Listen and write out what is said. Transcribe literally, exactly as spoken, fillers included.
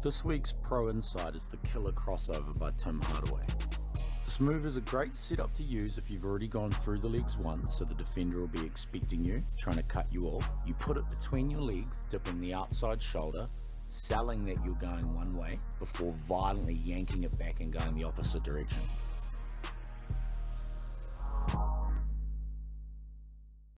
This week's Pro Insight is the Killer Crossover by Tim Hardaway. This move is a great setup to use if you've already gone through the legs once, so the defender will be expecting you, trying to cut you off. You put it between your legs, dipping the outside shoulder, selling that you're going one way, before violently yanking it back and going the opposite direction.